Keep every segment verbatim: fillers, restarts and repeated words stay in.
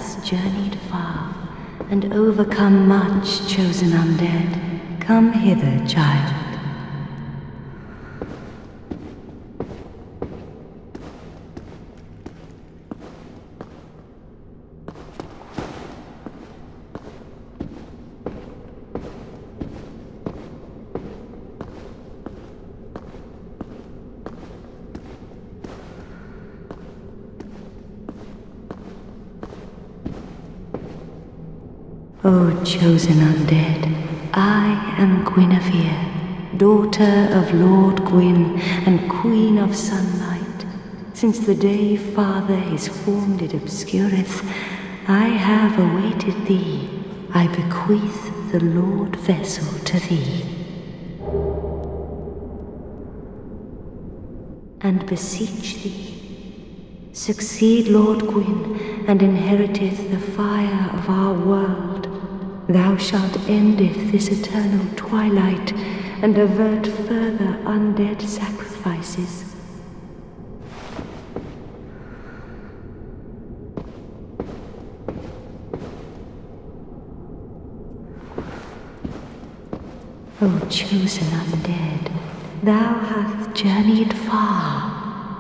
hast journeyed far, and overcome much, chosen undead. Come hither, child. O chosen undead, I am Guinevere, daughter of Lord Gwyn and Queen of Sunlight. Since the day Father his form did obscureth, I have awaited thee. I bequeath the Lord vessel to thee, and beseech thee, succeed Lord Gwyn, and inheriteth the fire of our world. Thou shalt endeth this eternal twilight, and avert further undead sacrifices. O chosen undead, thou hast journeyed far.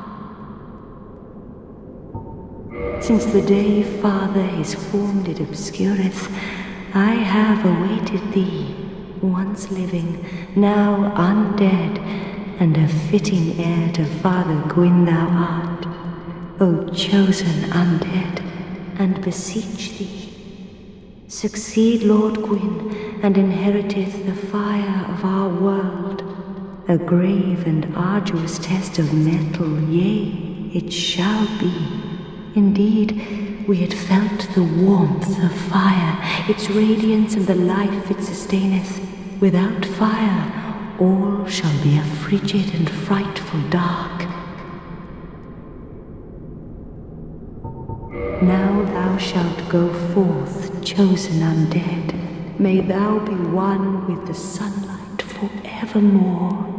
Since the day Father his form did obscureth, I have awaited thee, once living, now undead, and a fitting heir to Father Gwyn thou art. O chosen undead, and beseech thee, succeed Lord Gwyn, and inheriteth the fire of our world. A grave and arduous test of metal, yea, it shall be. Indeed, we had felt the warmth of fire, its radiance and the life it sustaineth. Without fire, all shall be a frigid and frightful dark. Now thou shalt go forth, chosen undead. May thou be one with the sunlight forevermore.